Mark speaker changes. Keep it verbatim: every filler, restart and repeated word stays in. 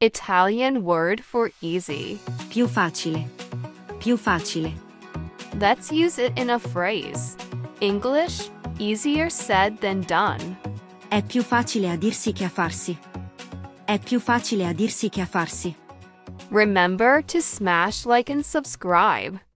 Speaker 1: Italian word for easy.
Speaker 2: Più facile. Più facile.
Speaker 1: Let's use it in a phrase. English, easier said than done.
Speaker 2: È più facile a dirsi che a farsi. È più facile a dirsi che a farsi.
Speaker 1: Remember to smash like and subscribe.